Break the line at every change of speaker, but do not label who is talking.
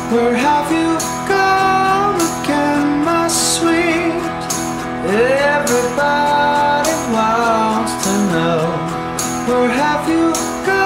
Where have you gone again, my sweet? Everybody wants to know. Where have you gone?